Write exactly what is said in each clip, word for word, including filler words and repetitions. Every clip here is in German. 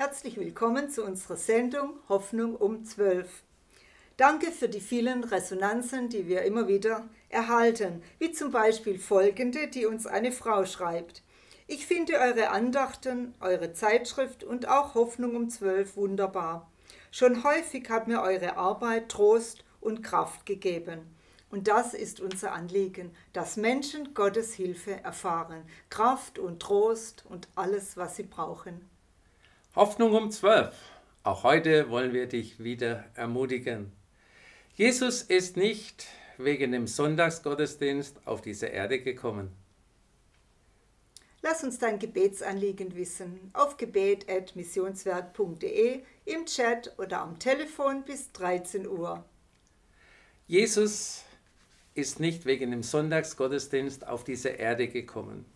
Herzlich willkommen zu unserer Sendung Hoffnung um zwölf. Danke für die vielen Resonanzen, die wir immer wieder erhalten, wie zum Beispiel folgende, die uns eine Frau schreibt. Ich finde eure Andachten, eure Zeitschrift und auch Hoffnung um zwölf wunderbar. Schon häufig hat mir eure Arbeit Trost und Kraft gegeben. Und das ist unser Anliegen, dass Menschen Gottes Hilfe erfahren, Kraft und Trost und alles, was sie brauchen. Hoffnung um zwölf. Auch heute wollen wir dich wieder ermutigen. Jesus ist nicht wegen dem Sonntagsgottesdienst auf diese Erde gekommen. Lass uns dein Gebetsanliegen wissen auf gebet at missionswerk punkt de, im Chat oder am Telefon bis dreizehn Uhr. Jesus ist nicht wegen dem Sonntagsgottesdienst auf diese Erde gekommen.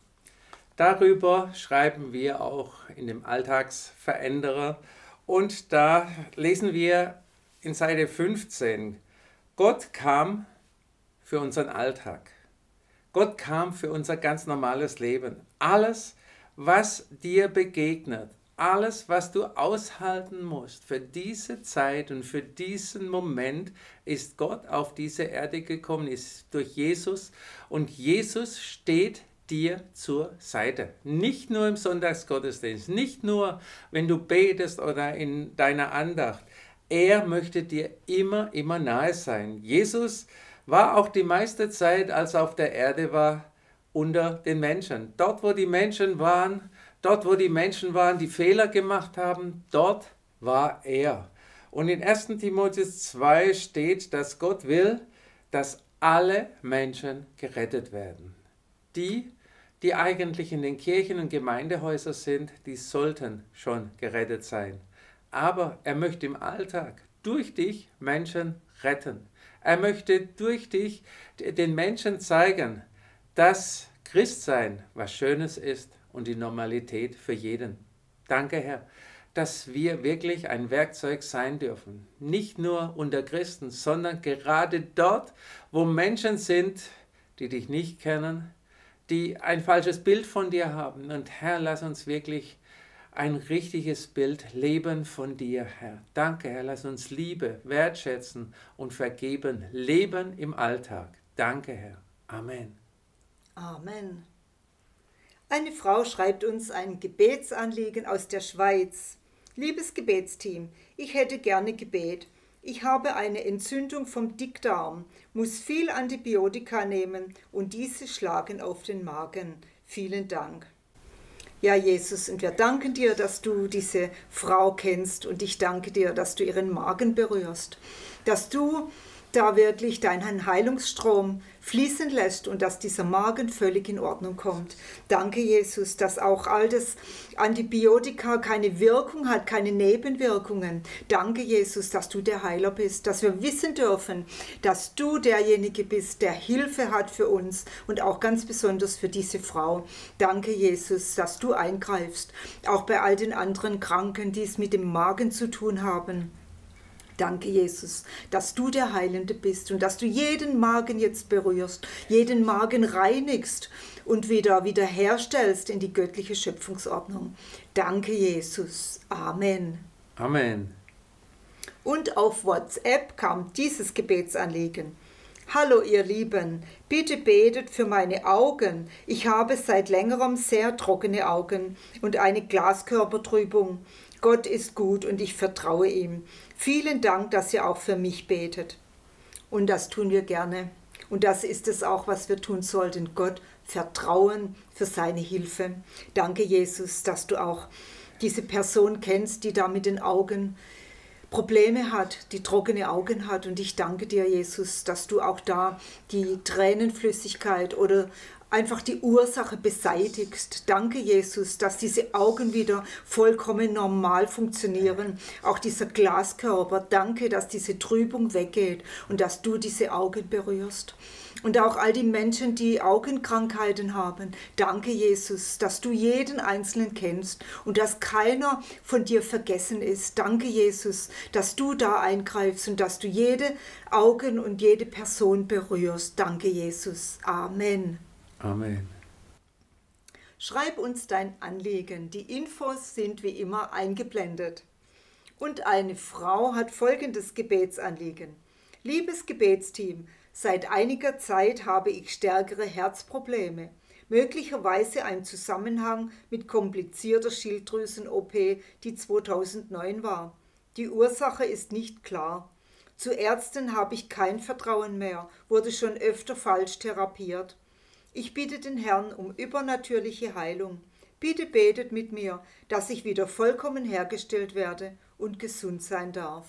Darüber schreiben wir auch in dem Alltagsveränderer und da lesen wir in Seite fünfzehn, Gott kam für unseren Alltag. Gott kam für unser ganz normales Leben. Alles, was dir begegnet, alles, was du aushalten musst für diese Zeit und für diesen Moment, ist Gott auf diese Erde gekommen, ist durch Jesus. Und Jesus steht dir zur Seite. Nicht nur im Sonntagsgottesdienst, nicht nur, wenn du betest oder in deiner Andacht. Er möchte dir immer, immer nahe sein. Jesus war auch die meiste Zeit, als er auf der Erde war, unter den Menschen. Dort, wo die Menschen waren, dort, wo die Menschen waren, die Fehler gemacht haben, dort war er. Und in erster Timotheus zwei steht, dass Gott will, dass alle Menschen gerettet werden. Die, die eigentlich in den Kirchen und Gemeindehäusern sind, die sollten schon gerettet sein. Aber er möchte im Alltag durch dich Menschen retten. Er möchte durch dich den Menschen zeigen, dass Christsein was Schönes ist und die Normalität für jeden. Danke, Herr, dass wir wirklich ein Werkzeug sein dürfen. Nicht nur unter Christen, sondern gerade dort, wo Menschen sind, die dich nicht kennen, die ein falsches Bild von dir haben. Und Herr, lass uns wirklich ein richtiges Bild leben von dir, Herr. Danke, Herr, lass uns Liebe, wertschätzen und vergeben, leben im Alltag. Danke, Herr. Amen. Amen. Eine Frau schreibt uns ein Gebetsanliegen aus der Schweiz. Liebes Gebetsteam, ich hätte gerne Gebet. Ich habe eine Entzündung vom Dickdarm, muss viel Antibiotika nehmen und diese schlagen auf den Magen. Vielen Dank. Ja, Jesus, und wir danken dir, dass du diese Frau kennst und ich danke dir, dass du ihren Magen berührst, dass du da wirklich deinen Heilungsstrom fließen lässt und dass dieser Magen völlig in Ordnung kommt. Danke, Jesus, dass auch all das Antibiotika keine Wirkung hat, keine Nebenwirkungen. Danke, Jesus, dass du der Heiler bist, dass wir wissen dürfen, dass du derjenige bist, der Hilfe hat für uns und auch ganz besonders für diese Frau. Danke, Jesus, dass du eingreifst, auch bei all den anderen Kranken, die es mit dem Magen zu tun haben. Danke, Jesus, dass du der Heilende bist und dass du jeden Magen jetzt berührst, jeden Magen reinigst und wieder wiederherstellst in die göttliche Schöpfungsordnung. Danke, Jesus. Amen. Amen. Und auf WhatsApp kam dieses Gebetsanliegen. Hallo ihr Lieben, bitte betet für meine Augen. Ich habe seit längerem sehr trockene Augen und eine Glaskörpertrübung. Gott ist gut und ich vertraue ihm. Vielen Dank, dass ihr auch für mich betet. Und das tun wir gerne. Und das ist es auch, was wir tun sollten. Gott vertrauen für seine Hilfe. Danke, Jesus, dass du auch diese Person kennst, die da mit den Augen Probleme hat, die trockene Augen hat. Und ich danke dir, Jesus, dass du auch da die Tränenflüssigkeit oder einfach die Ursache beseitigst. Danke, Jesus, dass diese Augen wieder vollkommen normal funktionieren. Auch dieser Glaskörper, danke, dass diese Trübung weggeht und dass du diese Augen berührst. Und auch all die Menschen, die Augenkrankheiten haben, danke, Jesus, dass du jeden Einzelnen kennst und dass keiner von dir vergessen ist. Danke, Jesus, dass du da eingreifst und dass du jede Augen und jede Person berührst. Danke, Jesus. Amen. Amen. Schreib uns dein Anliegen. Die Infos sind wie immer eingeblendet. Und eine Frau hat folgendes Gebetsanliegen. Liebes Gebetsteam, seit einiger Zeit habe ich stärkere Herzprobleme. Möglicherweise ein Zusammenhang mit komplizierter Schilddrüsen-O P, die zweitausendneun war. Die Ursache ist nicht klar. Zu Ärzten habe ich kein Vertrauen mehr, wurde schon öfter falsch therapiert. Ich bitte den Herrn um übernatürliche Heilung. Bitte betet mit mir, dass ich wieder vollkommen hergestellt werde und gesund sein darf.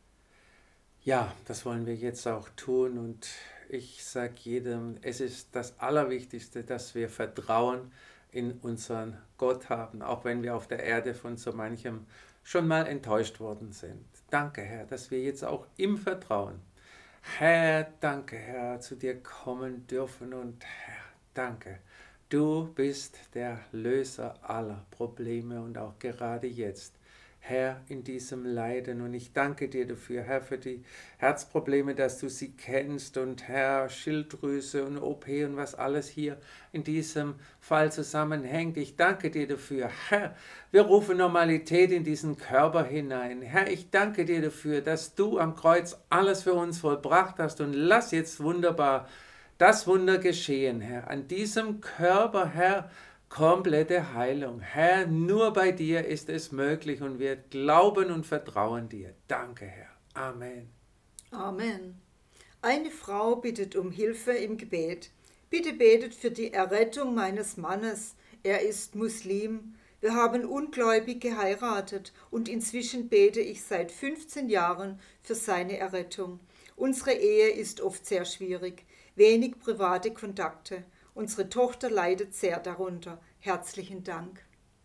Ja, das wollen wir jetzt auch tun und ich sage jedem, es ist das Allerwichtigste, dass wir Vertrauen in unseren Gott haben, auch wenn wir auf der Erde von so manchem schon mal enttäuscht worden sind. Danke, Herr, dass wir jetzt auch im Vertrauen, Herr, danke, Herr, zu dir kommen dürfen und Herr, danke. Du bist der Löser aller Probleme und auch gerade jetzt, Herr, in diesem Leiden. Und ich danke dir dafür, Herr, für die Herzprobleme, dass du sie kennst und Herr, Schilddrüse und O P und was alles hier in diesem Fall zusammenhängt. Ich danke dir dafür, Herr, wir rufen Normalität in diesen Körper hinein. Herr, ich danke dir dafür, dass du am Kreuz alles für uns vollbracht hast und lass jetzt wunderbar das Wunder geschehen, Herr, an diesem Körper, Herr, komplette Heilung. Herr, nur bei dir ist es möglich und wir glauben und vertrauen dir. Danke, Herr. Amen. Amen. Eine Frau bittet um Hilfe im Gebet. Bitte betet für die Errettung meines Mannes. Er ist Muslim. Wir haben ungläubig geheiratet und inzwischen bete ich seit fünfzehn Jahren für seine Errettung. Unsere Ehe ist oft sehr schwierig. Wenig private Kontakte. Unsere Tochter leidet sehr darunter. Herzlichen Dank.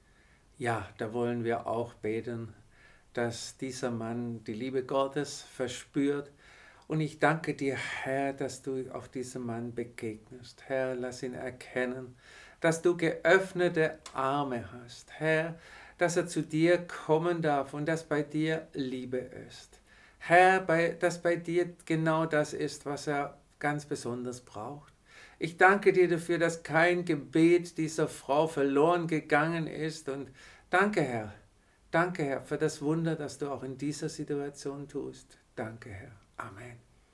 Ja, da wollen wir auch beten, dass dieser Mann die Liebe Gottes verspürt. Und ich danke dir, Herr, dass du auch diesem Mann begegnest. Herr, lass ihn erkennen, dass du geöffnete Arme hast. Herr, dass er zu dir kommen darf und dass bei dir Liebe ist. Herr, bei, dass bei dir genau das ist, was er ganz besonders braucht. Ich danke dir dafür, dass kein Gebet dieser Frau verloren gegangen ist und danke, Herr, danke, Herr, für das Wunder, das du auch in dieser Situation tust. Danke, Herr. Amen.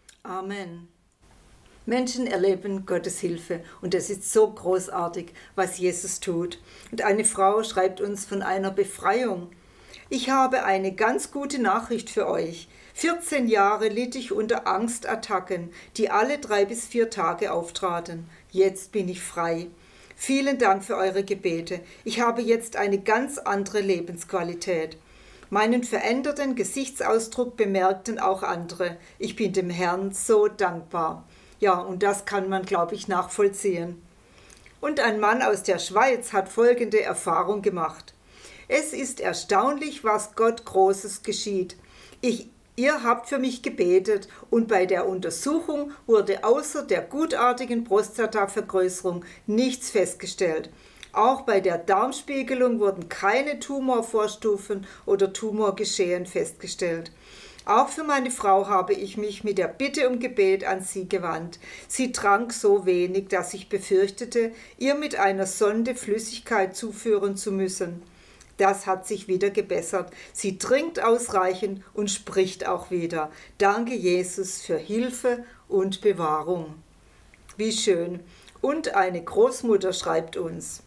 Amen. Menschen erleben Gottes Hilfe und es ist so großartig, was Jesus tut. Und eine Frau schreibt uns von einer Befreiung. Ich habe eine ganz gute Nachricht für euch. vierzehn Jahre litt ich unter Angstattacken, die alle drei bis vier Tage auftraten. Jetzt bin ich frei. Vielen Dank für eure Gebete. Ich habe jetzt eine ganz andere Lebensqualität. Meinen veränderten Gesichtsausdruck bemerkten auch andere. Ich bin dem Herrn so dankbar. Ja, und das kann man, glaube ich, nachvollziehen. Und ein Mann aus der Schweiz hat folgende Erfahrung gemacht. Es ist erstaunlich, was Gott Großes geschieht. Ich Ihr habt für mich gebetet und bei der Untersuchung wurde außer der gutartigen Prostatavergrößerung nichts festgestellt. Auch bei der Darmspiegelung wurden keine Tumorvorstufen oder Tumorgeschehen festgestellt. Auch für meine Frau habe ich mich mit der Bitte um Gebet an sie gewandt. Sie trank so wenig, dass ich befürchtete, ihr mit einer Sonde Flüssigkeit zuführen zu müssen. Das hat sich wieder gebessert. Sie trinkt ausreichend und spricht auch wieder. Danke, Jesus, für Hilfe und Bewahrung. Wie schön. Und eine Großmutter schreibt uns.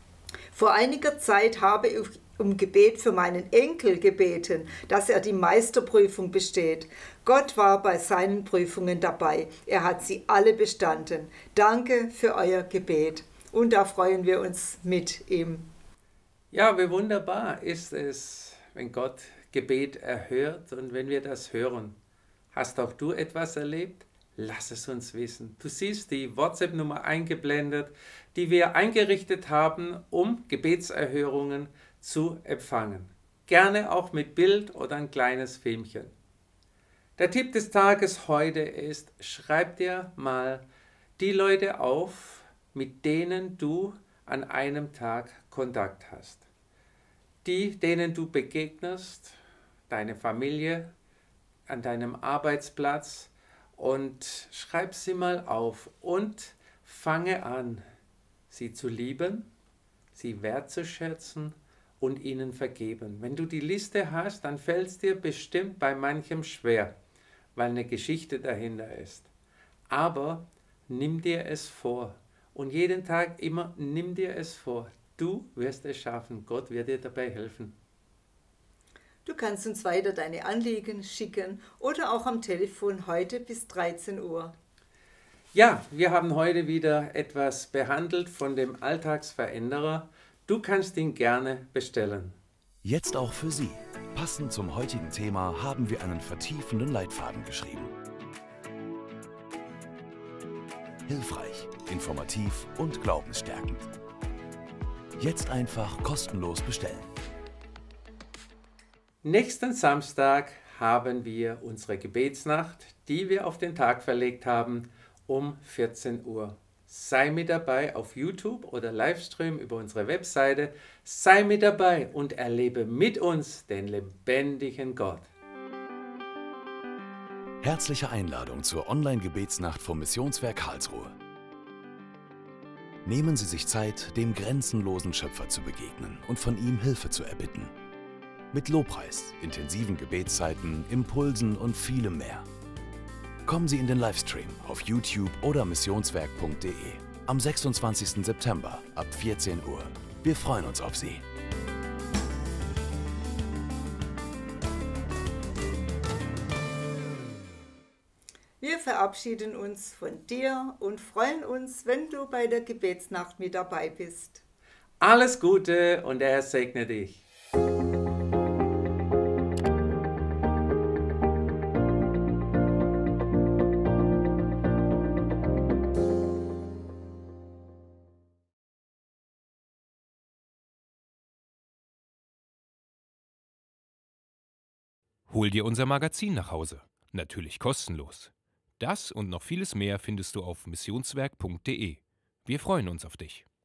Vor einiger Zeit habe ich um Gebet für meinen Enkel gebeten, dass er die Meisterprüfung besteht. Gott war bei seinen Prüfungen dabei. Er hat sie alle bestanden. Danke für euer Gebet. Und da freuen wir uns mit ihm. Ja, wie wunderbar ist es, wenn Gott Gebet erhört und wenn wir das hören. Hast auch du etwas erlebt? Lass es uns wissen. Du siehst die WhatsApp-Nummer eingeblendet, die wir eingerichtet haben, um Gebetserhörungen zu empfangen. Gerne auch mit Bild oder ein kleines Filmchen. Der Tipp des Tages heute ist, schreib dir mal die Leute auf, mit denen du an einem Tag Kontakt hast. Die, denen du begegnest, deine Familie, an deinem Arbeitsplatz und schreib sie mal auf und fange an, sie zu lieben, sie wertzuschätzen und ihnen vergeben. Wenn du die Liste hast, dann fällt es dir bestimmt bei manchem schwer, weil eine Geschichte dahinter ist. Aber nimm dir es vor und jeden Tag immer nimm dir es vor. Du wirst es schaffen, Gott wird dir dabei helfen. Du kannst uns weiter deine Anliegen schicken oder auch am Telefon heute bis dreizehn Uhr. Ja, wir haben heute wieder etwas behandelt von dem Alltagsveränderer. Du kannst ihn gerne bestellen. Jetzt auch für Sie. Passend zum heutigen Thema haben wir einen vertiefenden Leitfaden geschrieben. Hilfreich, informativ und glaubensstärkend. Jetzt einfach kostenlos bestellen. Nächsten Samstag haben wir unsere Gebetsnacht, die wir auf den Tag verlegt haben, um vierzehn Uhr. Sei mit dabei auf YouTube oder Livestream über unsere Webseite. Sei mit dabei und erlebe mit uns den lebendigen Gott. Herzliche Einladung zur Online-Gebetsnacht vom Missionswerk Karlsruhe. Nehmen Sie sich Zeit, dem grenzenlosen Schöpfer zu begegnen und von ihm Hilfe zu erbitten. Mit Lobpreis, intensiven Gebetszeiten, Impulsen und vielem mehr. Kommen Sie in den Livestream auf YouTube oder missionswerk punkt de am sechsundzwanzigsten September ab vierzehn Uhr. Wir freuen uns auf Sie. Wir verabschieden uns von dir und freuen uns, wenn du bei der Gebetsnacht mit dabei bist. Alles Gute und der Herr segne dich. Hol dir unser Magazin nach Hause. Natürlich kostenlos. Das und noch vieles mehr findest du auf missionswerk punkt de. Wir freuen uns auf dich.